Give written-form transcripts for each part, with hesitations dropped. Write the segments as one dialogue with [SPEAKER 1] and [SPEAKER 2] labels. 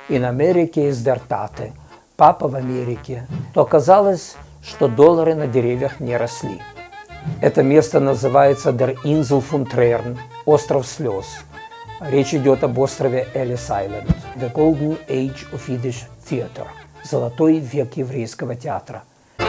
[SPEAKER 1] in Amerike ist der Tate, папа в Америке, то оказалось, что доллары на деревьях не росли. Это место называется Der Insel von Tränen, остров слез. Речь идет об острове Ellis Island, The Golden Age of Yiddish Theater, золотой век еврейского театра.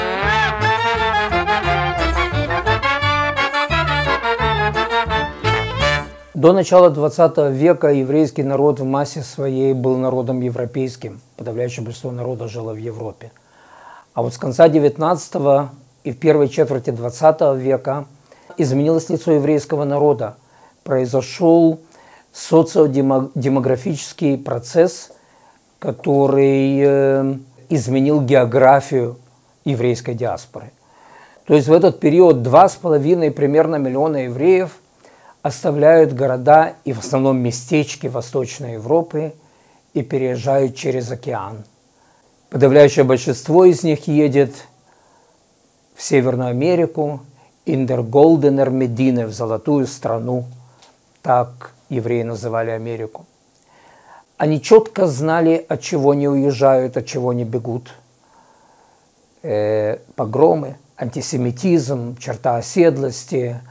[SPEAKER 1] До начала 20 века еврейский народ в массе своей был народом европейским. Подавляющее большинство народа жило в Европе. А вот с конца 19 и в первой четверти 20 века изменилось лицо еврейского народа. Произошел социодемографический процесс, который изменил географию еврейской диаспоры. То есть в этот период 2,5 примерно миллиона евреев оставляют города и в основном местечки Восточной Европы и переезжают через океан. Подавляющее большинство из них едет в Северную Америку, in der Goldener Medine, в золотую страну, так евреи называли Америку. Они четко знали, от чего не уезжают, от чего не бегут. Погромы, антисемитизм, черта оседлости,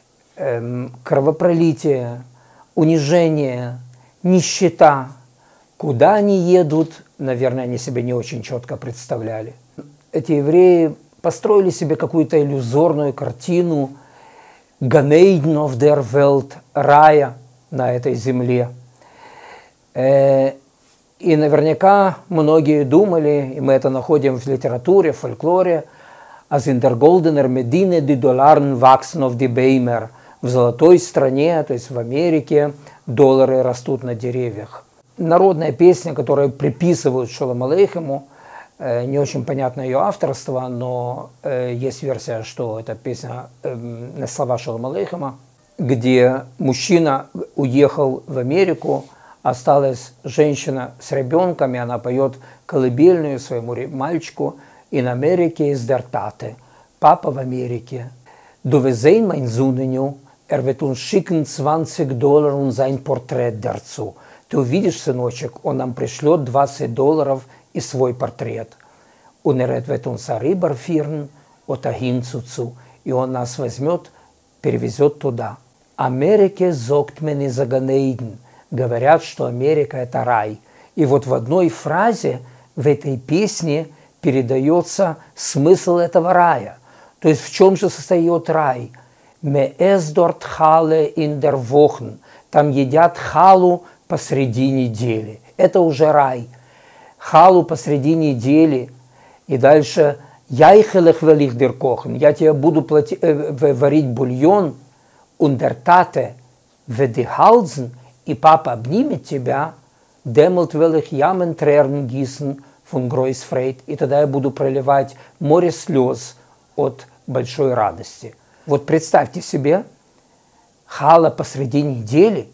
[SPEAKER 1] кровопролитие, унижение, нищета. Куда они едут, наверное, они себе не очень четко представляли. Эти евреи построили себе какую-то иллюзорную картину Ганейден auf der Welt, рая на этой земле. И наверняка многие думали, и мы это находим в литературе, в фольклоре, «As in der Goldener Medine die Dollaren wachsen auf die Bäume», в золотой стране, то есть в Америке, доллары растут на деревьях. Народная песня, которую приписывают Шолом Алейхему, не очень понятно ее авторство, но есть версия, что это песня на слова Шолом Алейхема, где мужчина уехал в Америку, осталась женщина с ребенком, и она поет колыбельную своему мальчику «In Amerike ist der Tate», папа в Америке. «Du wirst sehen, mein Sohn, wird uns schicken $20 und sein Porträt dazu». Ты увидишь, сыночек, он нам пришлет $20 и свой портрет. Und wird uns rüberführen oder hinzu. И он нас возьмет, перевезет туда. Америке sagt man ist Gan Eden. Говорят, что Америка – это рай. И вот в одной фразе в этой песне передается смысл этого рая. То есть в чем же состоит рай? «Me es dort Halle in der Wochen». Там едят халу посреди недели. Это уже рай. Халу посреди недели. И дальше «Яйхелех велих дер кохен». Я тебе буду варить бульон. «Und der Tate wird die Halsen». И папа обнимет тебя. «Демelt велих ямен трерн гисен фон гройс фрейд». И тогда я буду проливать море слез от большой радости. Вот представьте себе, хала посреди недели,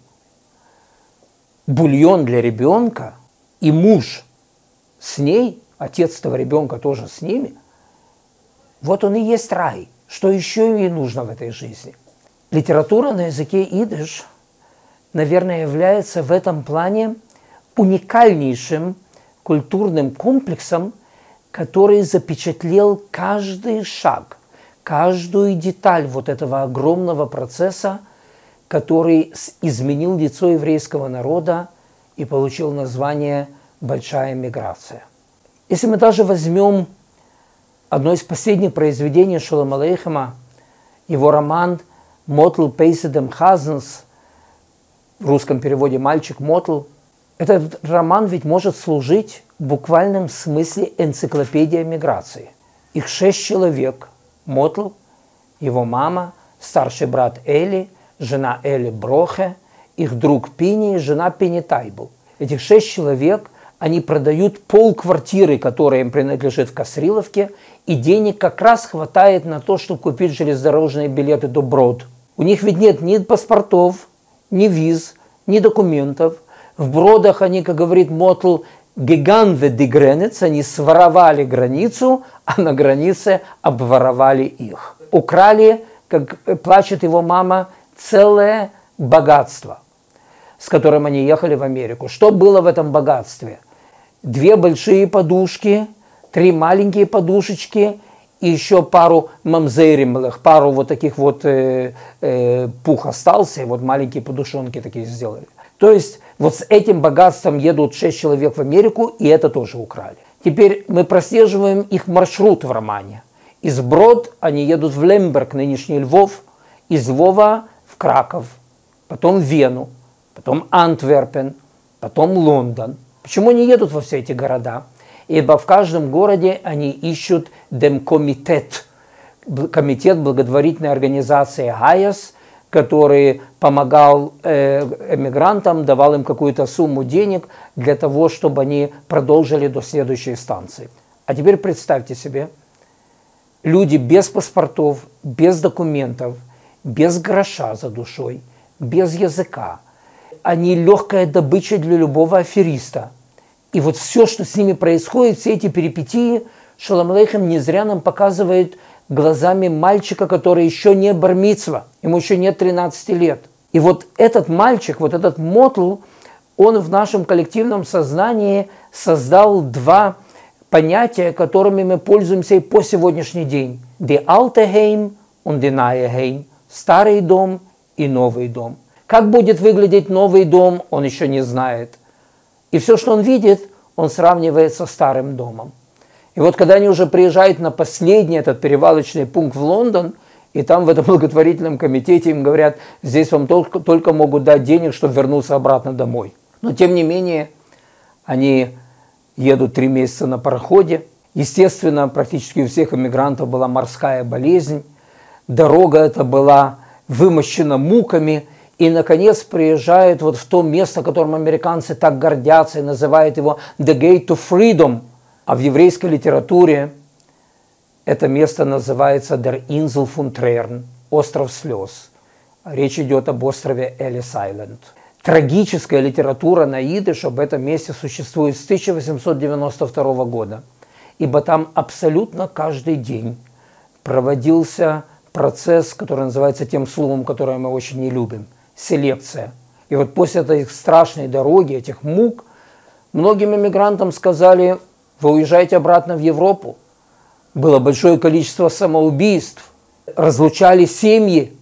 [SPEAKER 1] бульон для ребенка и муж с ней, отец этого ребенка тоже с ними. Вот он и есть рай. Что еще ей нужно в этой жизни? Литература на языке идиш, наверное, является в этом плане уникальнейшим культурным комплексом, который запечатлел каждый шаг, каждую деталь вот этого огромного процесса, который изменил лицо еврейского народа и получил название «Большая миграция». Если мы даже возьмем одно из последних произведений Шолом Алейхема, его роман «Мотл Пейседем Хазенс», в русском переводе «Мальчик Мотл», этот роман ведь может служить в буквальном смысле энциклопедией миграции. Их 6 человек. Мотл, его мама, старший брат Эли, жена Эли Брохе, их друг Пини и жена Пини Тайбл. Этих 6 человек, они продают полквартиры, которая им принадлежит в Касриловке, и денег как раз хватает на то, чтобы купить железнодорожные билеты до Брод. У них ведь нет ни паспортов, ни виз, ни документов. В Бродах они, как говорит Мотл, гиганве ди границ, они своровали границу, а на границе обворовали их. Украли, как плачет его мама, целое богатство, с которым они ехали в Америку. Что было в этом богатстве? 2 большие подушки, 3 маленькие подушечки и еще пару мамзеримлых, пару вот таких вот пух остался, и вот маленькие подушонки такие сделали. То есть вот с этим богатством едут 6 человек в Америку, и это тоже украли. Теперь мы прослеживаем их маршрут в романе. Из Брод они едут в Лемберг, нынешний Львов, из Львова в Краков, потом в Вену, потом Антверпен, потом Лондон. Почему они едут во все эти города? Ибо в каждом городе они ищут демкомитет, комитет благотворительной организации ГАЯС, который помогал эмигрантам, давал им какую-то сумму денег для того, чтобы они продолжили до следующей станции. А теперь представьте себе, люди без паспортов, без документов, без гроша за душой, без языка. Они легкая добыча для любого афериста. И вот все, что с ними происходит, все эти перипетии, Шолом Алейхем не зря нам показывает глазами мальчика, который еще не бар-мицва, ему еще нет 13 лет. И вот этот мальчик, вот этот Мотл, он в нашем коллективном сознании создал 2 понятия, которыми мы пользуемся и по сегодняшний день. Die alte Heim und die neue Heim. Старый дом и новый дом. Как будет выглядеть новый дом, он еще не знает. И все, что он видит, он сравнивает со старым домом. И вот когда они уже приезжают на последний этот перевалочный пункт в Лондон, и там в этом благотворительном комитете им говорят, здесь вам только могут дать денег, чтобы вернуться обратно домой. Но тем не менее, они едут 3 месяца на пароходе. Естественно, практически у всех иммигрантов была морская болезнь. Дорога эта была вымощена муками. И, наконец, приезжают вот в то место, которым американцы так гордятся и называют его «The Gate to Freedom». А в еврейской литературе это место называется «Der Insel von Tränen» – «Остров слез». Речь идет об острове Эллис-Айленд. Трагическая литература на идиш об этом месте существует с 1892 года, ибо там абсолютно каждый день проводился процесс, который называется тем словом, которое мы очень не любим – селекция. И вот после этой страшной дороги, этих мук, многим иммигрантам сказали: вы уезжаете обратно в Европу. Было большое количество самоубийств, разлучали семьи.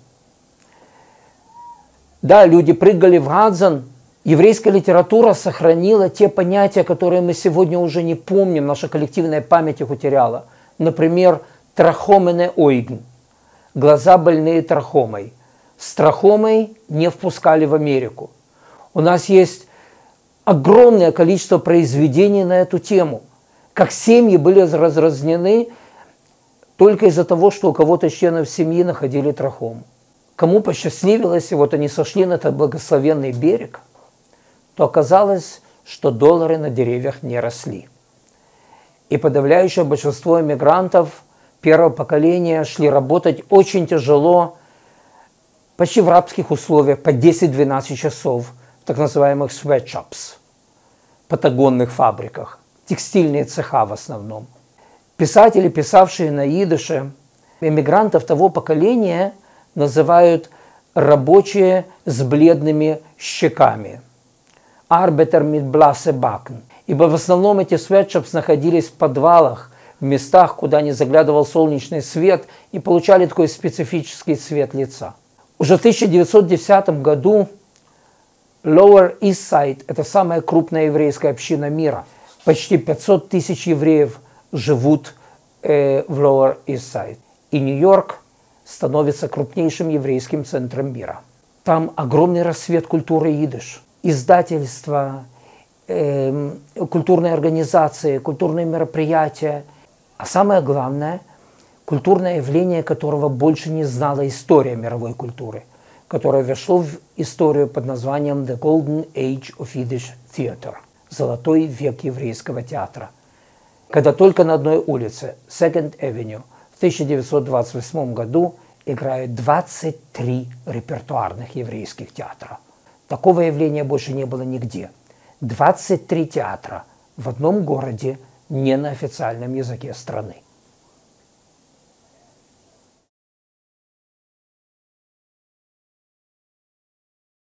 [SPEAKER 1] Да, люди прыгали в Гадзан. Еврейская литература сохранила те понятия, которые мы сегодня уже не помним, наша коллективная память их утеряла. Например, трахомене ойгн, глаза больные трахомой. С трахомой не впускали в Америку. У нас есть огромное количество произведений на эту тему. Как семьи были разразнены только из-за того, что у кого-то из членов семьи находили трахому. Кому посчастливилось, и вот они сошли на этот благословенный берег, то оказалось, что доллары на деревьях не росли. И подавляющее большинство иммигрантов первого поколения шли работать очень тяжело, почти в рабских условиях, по 10-12 часов в так называемых sweatshops, патагонных фабриках, текстильные цеха в основном. Писатели, писавшие на идише, эмигрантов того поколения называют рабочие с бледными щеками. Arbeiter mit blasse Backen. Ибо в основном эти sweatshops находились в подвалах, в местах, куда не заглядывал солнечный свет, и получали такой специфический цвет лица. Уже в 1910 году Lower East Side – это самая крупная еврейская община мира. Почти 500 тысяч евреев живут в Lower East Side. И Нью-Йорк становится крупнейшим еврейским центром мира. Там огромный расцвет культуры идиш. Издательства, культурные организации, культурные мероприятия. А самое главное – культурное явление, которого больше не знала история мировой культуры, которое вошло в историю под названием «The Golden Age of Yiddish Theater» – «Золотой век еврейского театра». Когда только на одной улице, Second Avenue, в 1928 году играют 23 репертуарных еврейских театра. Такого явления больше не было нигде. 23 театра в одном городе, не на официальном языке страны.